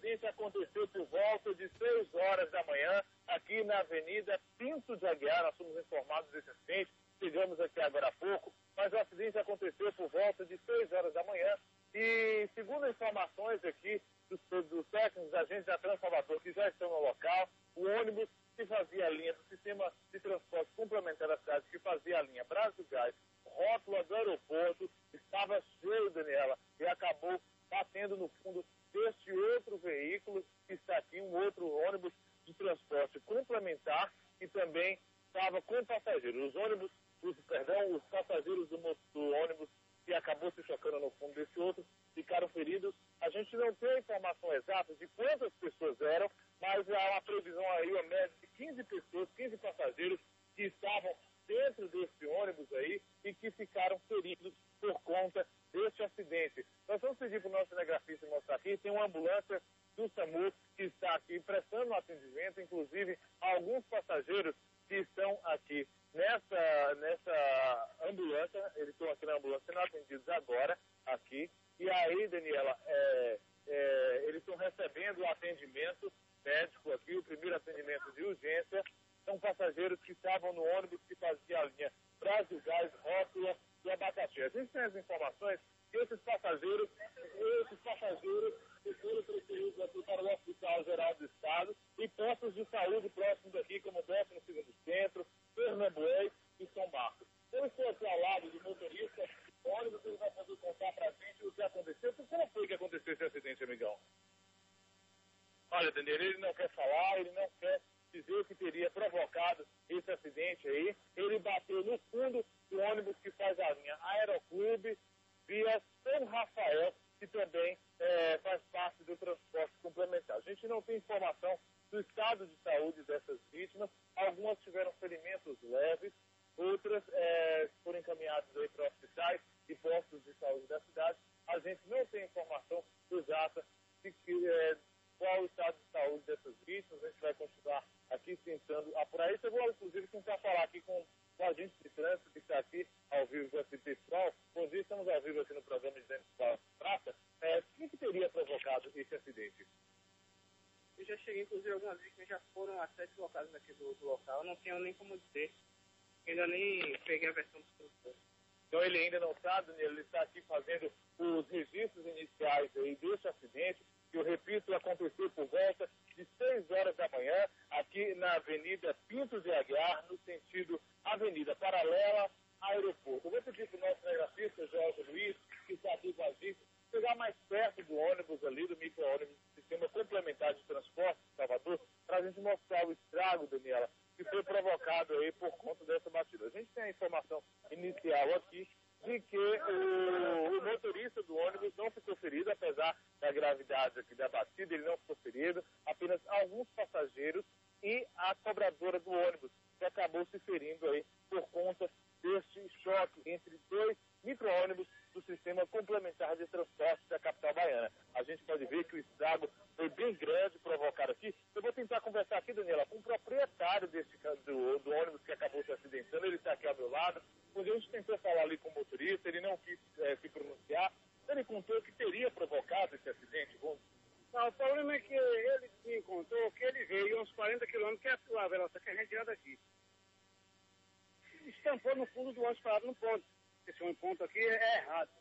acidente aconteceu por volta de 6 horas da manhã, aqui na Avenida Pinto de Aguiar. Nós fomos informados desse acidente, chegamos aqui agora há pouco, mas o acidente aconteceu por volta de 6 horas da manhã e, segundo informações aqui dos técnicos, agentes da Transalvador que já estão no local, o ônibus que fazia a linha do sistema de transporte complementar da cidade, que fazia a linha Brasil Gás, rótula do aeroporto, estava cheio, Daniela, e acabou batendo no fundo deste outro veículo que está aqui, um outro ônibus de transporte complementar, que também estava com passageiros. Os passageiros do ônibus que acabou se chocando no fundo desse outro ficaram feridos. A gente não tem a informação exata de quantas pessoas eram, mas há uma previsão aí, uma média de 15 pessoas, 15 passageiros que estavam dentro desse ônibus aí e que ficaram feridos por conta deste acidente. Nós vamos pedir para o nosso cinegrafista mostrar aqui, tem uma ambulância do SAMU que está aqui prestando atendimento, inclusive alguns passageiros que estão aqui nessa ambulância, eles estão aqui na ambulância sendo atendidos agora, aqui, e aí, Daniela, eles estão recebendo o atendimento médico aqui, o primeiro atendimento de urgência. São passageiros que estavam no ônibus que fazia a linha Brasil Gás, rótula do abacaxi. A gente tem as informações que esses passageiros foram transferidos aqui para o Hospital Geral do Estado e postos de saúde próximos aqui, como 12º Centro, Pernambués e São Marcos. Eu estou aqui ao lado do motorista do ônibus, ele vai poder contar para a gente o que aconteceu. Como foi que aconteceu esse acidente, amigão? Olha, Daniel, ele não quer falar, ele não quer dizer o que teria provocado esse acidente aí. Ele bateu no fundo do ônibus que faz a linha Aeroclube via São Rafael, que também faz parte do transporte complementar. A gente não tem informação do estado de saúde dessas vítimas. Algumas tiveram ferimentos leves, outras foram encaminhadas aí para hospitais e postos de saúde da cidade. A gente não tem informação exata de qual o estado de saúde dessas vítimas. A gente vai continuar aqui tentando apurar isso. Eu vou, inclusive, tentar falar aqui com o agente de trânsito que está aqui ao vivo com esse pessoal. Bom dia, estamos ao vivo aqui no programa de Dentro da Prata. O que teria provocado esse acidente? Eu já cheguei, inclusive, algumas vítimas já foram a 7 locadas aqui do local. Eu não tenho nem como dizer. Ainda nem peguei a versão do produtor. Então ele ainda não sabe, ele está aqui fazendo os registros iniciais aí desse acidente, que eu repito, aconteceu por volta de 6 horas da manhã, aqui na Avenida Pinto de Aguiar, no sentido Avenida Paralela Aeroporto. Eu vou pedir para o nosso cinegrafista, Jorge Luiz, que está aqui com a gente, chegar mais perto do ônibus ali, do micro-ônibus do Sistema Complementar de Transporte de Salvador, para a gente mostrar o estrago, Daniela, que foi provocado aí por conta dessa batida. A gente tem a informação inicial aqui de que o motorista do ônibus não ficou ferido, apesar da gravidade aqui da batida, ele não ficou ferido, apenas alguns passageiros e a cobradora do ônibus, que acabou se ferindo aí por conta deste choque entre dois micro-ônibus do Sistema Complementar de Transporte da capital baiana. A gente pode ver que o estrago foi bem grande provocado aqui. Eu vou tentar conversar aqui, Daniela, com o proprietário do ônibus que acabou se acidentando. Ele está aqui ao meu lado. Quando a gente tentou falar ali com o motorista, ele não quis se pronunciar. Ele contou que teria provocado esse acidente. Não, o problema é que ele me contou que ele veio uns 40 quilômetros, que é a velocidade que a gente anda aqui. Estampou no fundo do ônibus parado no ponto. Esse ponto aqui é errado.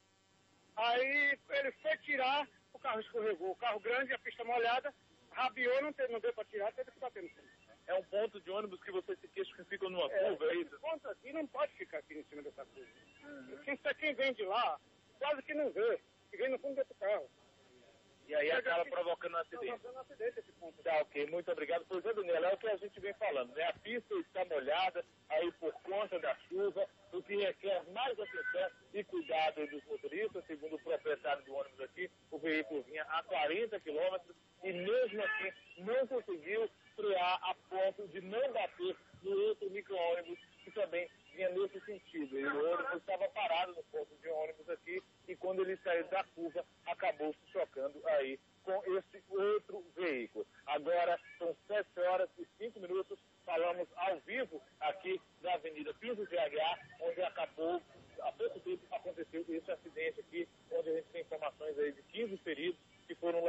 Aí ele foi tirar, o carro escorregou. O carro grande, a pista molhada, rabiou, não deu para tirar, teve que bater no fundo. É um ponto de ônibus que você se queixa que fica numa curva, é isso? Esse ponto aqui não pode ficar aqui em cima dessa curva. Quem vem de lá, quase que não vê, que vem no fundo desse carro. E aí acaba provocando um acidente. Provocando um acidente esse ponto. Tá, ok, muito obrigado. Pois é, Daniela, é o que a gente vem falando, né? A pista está molhada aí por conta da chuva, o que requer mais atenção e cuidado dos motoristas. Segundo o proprietário do ônibus aqui, o veículo vinha a 40 quilômetros e mesmo assim não conseguiu frear a ponto de não bater no outro micro-ônibus que também vinha nesse sentido. E o ônibus estava parado no ponto de ônibus aqui e quando ele saiu da curva acabou se chocando aí com esse outro veículo. Agora são 7 horas e 5 minutos, falamos ao vivo aqui da Avenida Pinto de Aguiar, onde acabou, há pouco tempo aconteceu esse acidente aqui, onde a gente tem informações aí de 15 feridos que foram levados para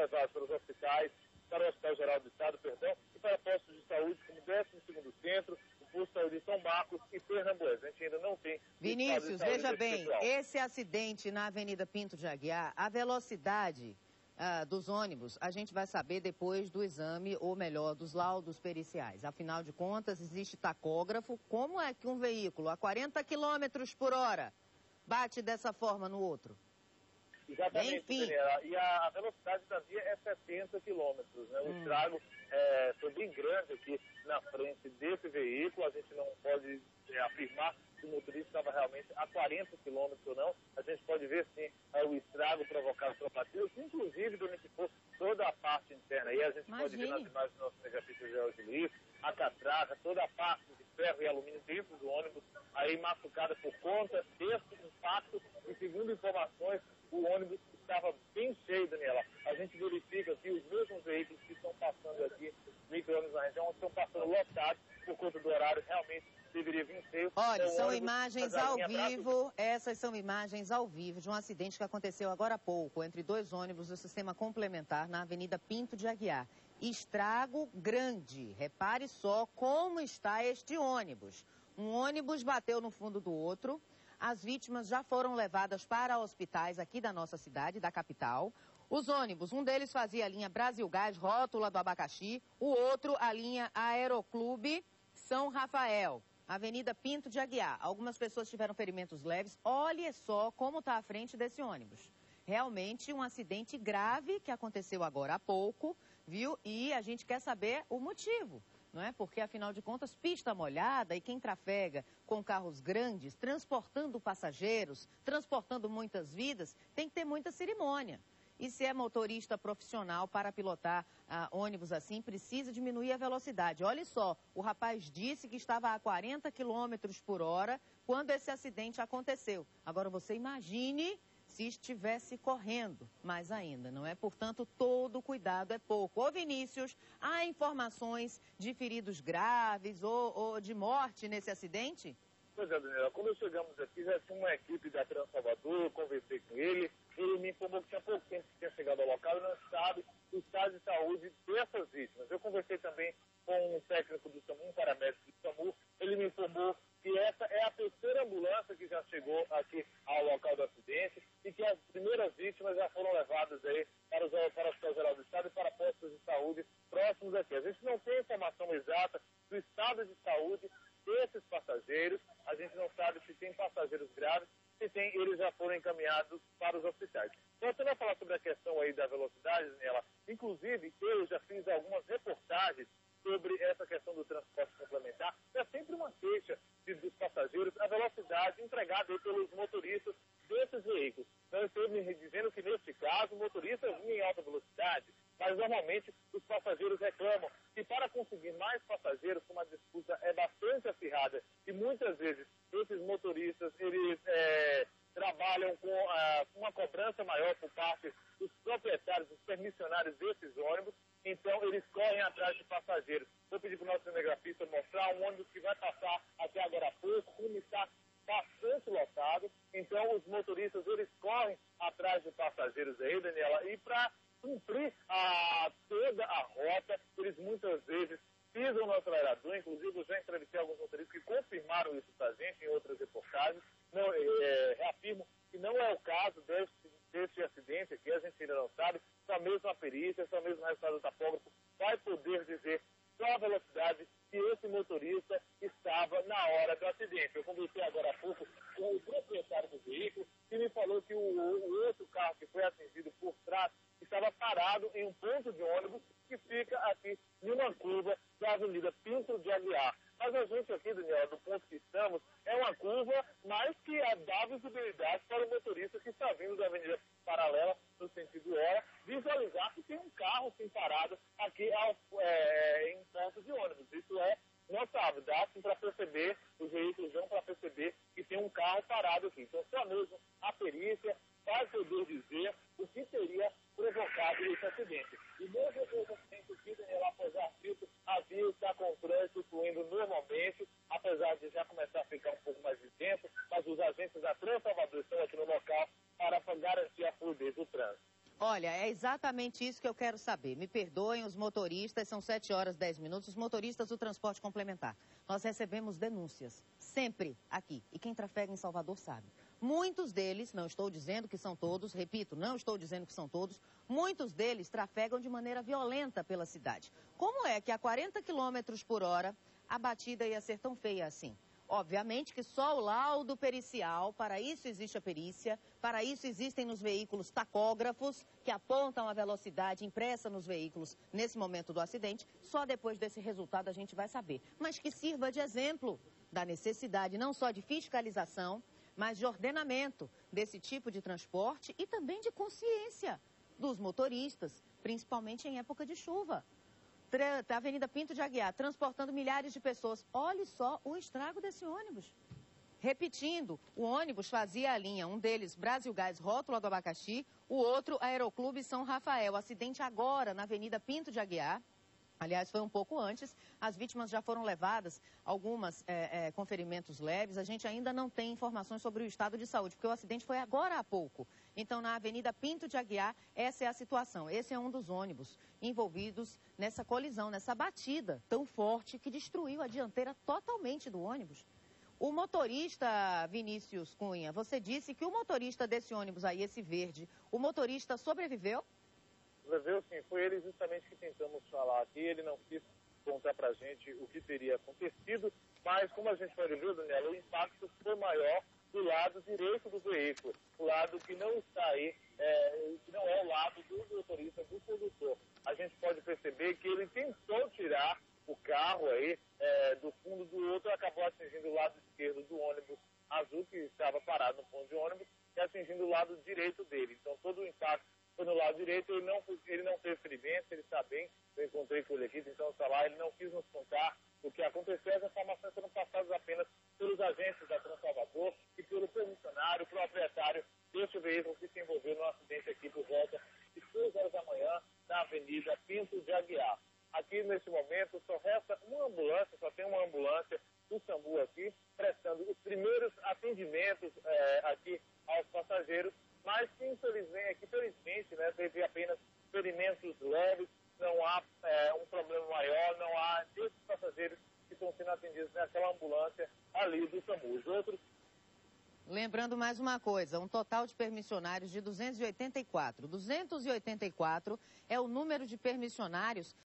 para os hospitais, para o Hospital Geral do Estado, e para postos de saúde como 12º Centro, o Posto de Saúde de São Marcos e Pernambués. A gente ainda não tem... Vinícius, veja bem, esse acidente na Avenida Pinto de Aguiar, a velocidade dos ônibus, a gente vai saber depois do exame, ou melhor, dos laudos periciais. Afinal de contas, existe tacógrafo. Como é que um veículo a 40 km por hora bate dessa forma no outro? Exatamente, enfim. Daniela. E a velocidade da via é 70 quilômetros, né? O estrago foi bem grande aqui na frente desse veículo. A gente não pode afirmar se o motorista estava realmente a 40 quilômetros ou não. A gente pode ver, sim, o estrago provocado pela batida, que inclusive danificou toda a parte interna. Aí a gente pode ver nas imagens do nosso cinegrafista Geraldo Luiz, a catraca, toda a parte de ferro e alumínio dentro do ônibus, aí machucada por conta desse impacto. E segundo informações, o ônibus estava bem cheio, Daniela. A gente verifica que os mesmos veículos que estão passando aqui, micro-ônibus na região, estão passando lotados por conta do horário, realmente deveria vir cheio. Olha, são imagens ao vivo, essas são imagens ao vivo de um acidente que aconteceu agora há pouco entre dois ônibus do sistema complementar na Avenida Pinto de Aguiar. Estrago grande, repare só como está este ônibus. Um ônibus bateu no fundo do outro. As vítimas já foram levadas para hospitais aqui da nossa cidade, da capital. Os ônibus, um deles fazia a linha Brasil Gás, rótula do Abacaxi, o outro a linha Aeroclube São Rafael, Avenida Pinto de Aguiar. Algumas pessoas tiveram ferimentos leves. Olha só como está à frente desse ônibus. Realmente um acidente grave que aconteceu agora há pouco, viu? E a gente quer saber o motivo. Não é? Porque, afinal de contas, pista molhada e quem trafega com carros grandes, transportando passageiros, transportando muitas vidas, tem que ter muita cerimônia. E se é motorista profissional para pilotar ônibus assim, precisa diminuir a velocidade. Olha só, o rapaz disse que estava a 40 km por hora quando esse acidente aconteceu. Agora, você imagine se estivesse correndo, mais ainda, não é? Portanto, todo cuidado é pouco. Ô Vinícius, há informações de feridos graves ou de morte nesse acidente? Pois é, Daniela, quando chegamos aqui, já tinha uma equipe da Trans Salvador, eu conversei com ele me informou que tinha pouco tempo que tinha chegado ao local e não sabe o estado de saúde dessas vítimas. Eu conversei também com um técnico do SAMU, um paramédico do SAMU, ele me informou que essa é a terceira ambulância que já chegou aqui ao local do acidente e que as primeiras vítimas já foram levadas aí para o Hospital Geral do Estado e para postos de saúde próximos aqui. A gente não tem informação exata do estado de saúde desses passageiros, a gente não sabe se tem passageiros graves, se tem, eles já foram encaminhados para os hospitais. Então, você vai falar sobre a questão aí da velocidade, Daniela. Inclusive, eu já fiz algumas reportagens sobre essa questão do transporte complementar. É sempre uma queixa dos passageiros, a velocidade empregada pelos motoristas desses veículos. Então, eu estou me dizendo que, neste caso, o motorista vinha em alta velocidade, mas, normalmente, os passageiros reclamam que, para conseguir mais passageiros, como a disputa é bastante acirrada, e muitas vezes esses motoristas, eles trabalham com uma cobrança maior por parte dos proprietários, dos permissionários desses ônibus, então eles correm atrás de passageiros. Vou pedir para o nosso cinegrafista mostrar um ônibus que vai passar até agora há pouco, como está bastante lotado, então os motoristas, eles correm atrás de passageiros aí, Daniela, e para cumprir toda a rota, eles muitas vezes pisam no acelerador. Inclusive, eu já entrevistei alguns motoristas que confirmaram isso para a gente em outras reportagens. Reafirmo que não é o caso desse acidente aqui, a gente ainda não sabe. Só mesmo a perícia, só mesmo o resultado do tacógrafo vai poder dizer qual a velocidade que esse motorista estava na hora do acidente. Eu conversei agora há pouco com o proprietário do veículo que me falou que o outro carro que foi atingido por trás estava parado em um ponto de ônibus que fica aqui em uma curva da Avenida Pinto de Aguiar. Mas a gente aqui, Daniel, do ponto que estamos, é uma curva, mas que dá visibilidade para o motorista que está vindo da Avenida Paralela, no sentido hora, visualizar que tem um carro sim parado aqui em ponto de ônibus. Isso é notável, dá sim para perceber, os veículos dão para perceber que tem um carro parado aqui. Então, só mesmo a perícia vai poder dizer o que teria provocado esse acidente. E mesmo esse acidente aqui, Daniel, apesar disso, a via está com o trânsito fluindo normalmente, apesar de já começar a ficar um pouco mais de tempo, mas os agentes da Trans Salvador estão aqui no local para garantir a fluidez do trânsito. Olha, é exatamente isso que eu quero saber. Me perdoem os motoristas, são 7h10, os motoristas do transporte complementar. Nós recebemos denúncias, sempre aqui. E quem trafega em Salvador sabe. Muitos deles, não estou dizendo que são todos, repito, não estou dizendo que são todos, muitos deles trafegam de maneira violenta pela cidade. Como é que a 40 km por hora a batida ia ser tão feia assim? Obviamente que só o laudo pericial, para isso existe a perícia, para isso existem nos veículos tacógrafos que apontam a velocidade impressa nos veículos nesse momento do acidente. Só depois desse resultado a gente vai saber. Mas que sirva de exemplo da necessidade não só de fiscalização, mas de ordenamento desse tipo de transporte e também de consciência dos motoristas, principalmente em época de chuva. A Avenida Pinto de Aguiar, transportando milhares de pessoas. Olhe só o estrago desse ônibus. Repetindo, o ônibus fazia a linha, um deles Brasilgás, Rótula do Abacaxi, o outro Aeroclube São Rafael. Acidente agora na Avenida Pinto de Aguiar. Aliás, foi um pouco antes, as vítimas já foram levadas, algumas com ferimentos leves. A gente ainda não tem informações sobre o estado de saúde, porque o acidente foi agora há pouco. Então, na Avenida Pinto de Aguiar, essa é a situação. Esse é um dos ônibus envolvidos nessa colisão, nessa batida tão forte que destruiu a dianteira totalmente do ônibus. O motorista, Vinícius Cunha, você disse que o motorista desse ônibus aí, esse verde, o motorista sobreviveu? Sobreviveu, sim. Foi ele justamente que tentamos falar aqui. Ele não quis contar pra gente o que teria acontecido, mas como a gente pode ver, Daniela, o impacto foi maior do lado direito do veículo, o lado que não está aí, que não é o lado do motorista, do condutor. A gente pode perceber que ele tentou tirar o carro aí do fundo do outro, acabou atingindo o lado esquerdo do ônibus azul, que estava parado no ponto de ônibus, e atingindo o lado direito dele. Então todo o impacto foi no lado direito, ele não teve ferimentos, ele está bem, eu encontrei com ele aqui, então está lá, ele não quis nos contar o que aconteceu. As informações foram passadas apenas pelos agentes da Transalvador e pelo comissionário, proprietário deste veículo que se envolveu no acidente aqui por volta de 6h da manhã na Avenida Pinto de Aguiar. Aqui, nesse momento, só resta uma ambulância, só tem uma ambulância do SAMU aqui, prestando os primeiros atendimentos aqui aos passageiros, mas que infelizmente, né, teve apenas ferimentos leves, não há um problema maior, não há esses passageiros que estão sendo atendidos naquela ambulância ali do SAMU. Os outros... Lembrando mais uma coisa, um total de permissionários de 284. 284 é o número de permissionários